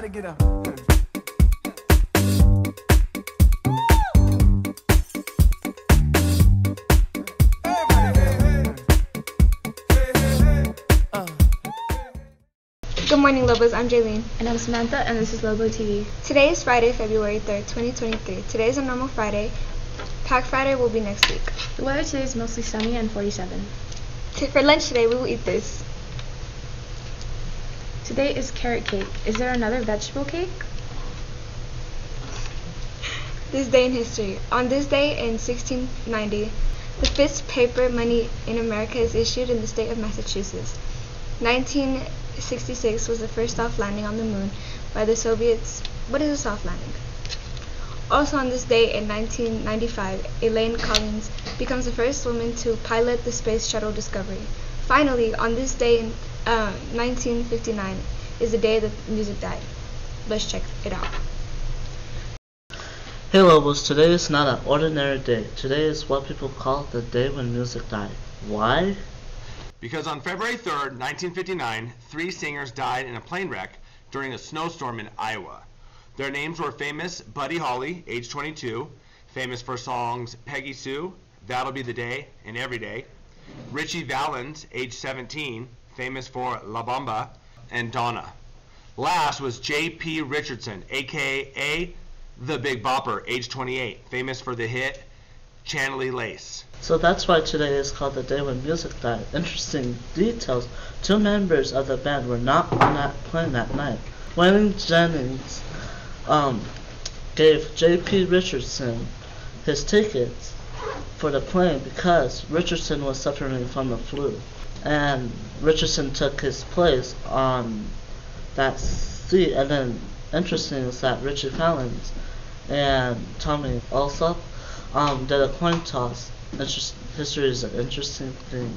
Everybody get up. Good morning, Lobos. I'm Jaylene. And I'm Samantha, and this is Lobo TV. Today is Friday, February 3rd, 2023. Today is a normal Friday. Pack Friday will be next week. The weather today is mostly sunny and 47. For lunch today, we will eat this. Today is carrot cake. Is there another vegetable cake? This day in history. On this day in 1690, the first paper money in America is issued in the state of Massachusetts. 1966 was the first soft landing on the moon by the Soviets. What is a soft landing? Also on this day in 1995, Elaine Collins becomes the first woman to pilot the Space Shuttle Discovery. Finally, on this day in 1959 is the day that music died. Let's check it out. Hey Lobos, today is not an ordinary day. Today is what people call the day when music died. Why? Because on February 3rd, 1959, 3 singers died in a plane wreck during a snowstorm in Iowa. Their names were famous Buddy Holly, age 22, famous for songs Peggy Sue, That'll Be the Day, and Every Day. Richie Valens, age 17, famous for La Bamba, and Donna. Last was J.P. Richardson, aka The Big Bopper, age 28, famous for the hit Chantilly Lace. So that's why today is called the day when music died. Interesting details. 2 members of the band were not on that plane that night. Waylon Jennings gave J.P. Richardson his tickets for the plane because Richardson was suffering from the flu. And Richardson took his place on that seat. And then interesting is that Richie Valens and Tommy Allsop did a coin toss. History is an interesting thing.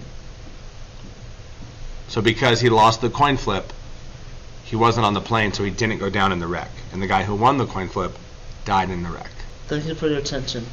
So because he lost the coin flip, he wasn't on the plane, so he didn't go down in the wreck. And the guy who won the coin flip died in the wreck. Thank you for your attention.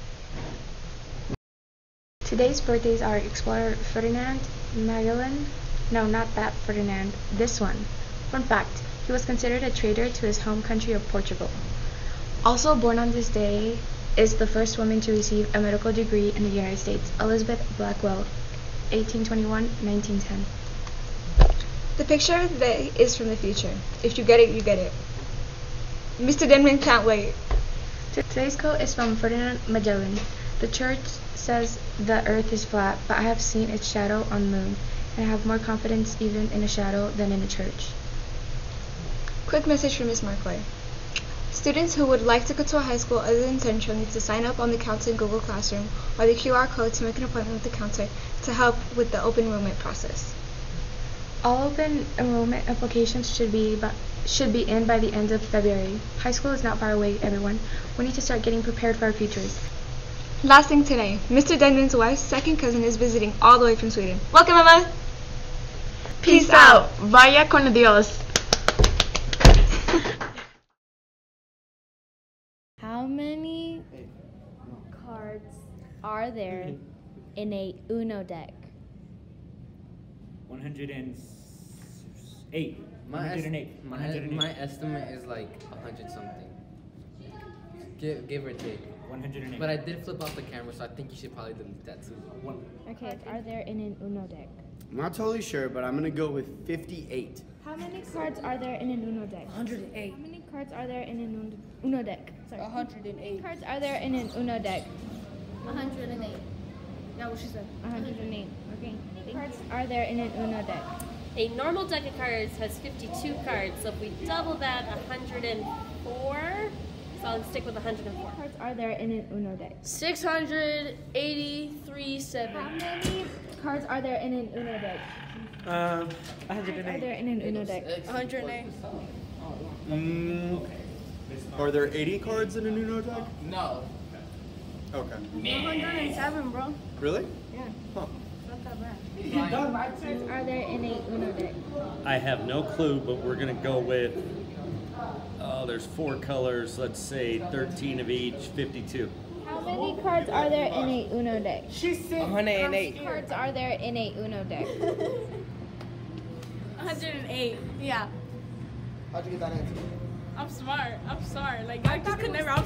Today's birthdays are Explorer Ferdinand Magellan. No, not that Ferdinand. This one. Fun fact, he was considered a traitor to his home country of Portugal. Also born on this day is the first woman to receive a medical degree in the United States, Elizabeth Blackwell, 1821-1910. The picture of the day is from the future. If you get it, you get it. Mr. Denman can't wait. Today's quote is from Ferdinand Magellan. The church says the earth is flat, but I have seen its shadow on the moon, and I have more confidence even in a shadow than in a church. Quick message from Ms. Markway. Students who would like to go to a high school other than Central need to sign up on the counter in Google Classroom or the QR code to make an appointment with the counter to help with the open enrollment process. All open enrollment applications should be in by the end of February. High school is not far away, everyone. We need to start getting prepared for our futures. Last thing today, Mr. Denman's wife's second cousin is visiting all the way from Sweden. Welcome, Emma! Peace out! Vaya con Dios! How many cards are there in a Uno deck? 108. My estimate is like 100 something. Give or take. 108. But I did flip off the camera, so I think you should probably delete that too. Okay, are there in an Uno deck? I'm not totally sure, but I'm gonna go with 58. How many cards are there in an Uno deck? 108. How many cards are there in an Uno deck? Sorry. 108. How many cards are there in an Uno deck? 108. Yeah, what she said. 108. Okay. How many cards are there in an Uno deck? A normal deck of cards has 52 cards, so if we double that, 104. So I'll stick with 104. How many cards are there in an Uno deck? 683.7. How many cards are there in an Uno deck? 108. Are there in an Uno deck? 108. Are there 80 cards in a Uno deck? No. Okay. 107, bro. Really? Yeah. Huh. Not that bad. How many cards are there in a Uno deck? I have no clue, but we're going to go with, there's 4 colors, let's say 13 of each, 52. How many cards are there in a Uno deck? She said 108. How many cards are there in a Uno deck? 108. Yeah. How'd you get that answer? I'm smart. I'm sorry. Like I just could never.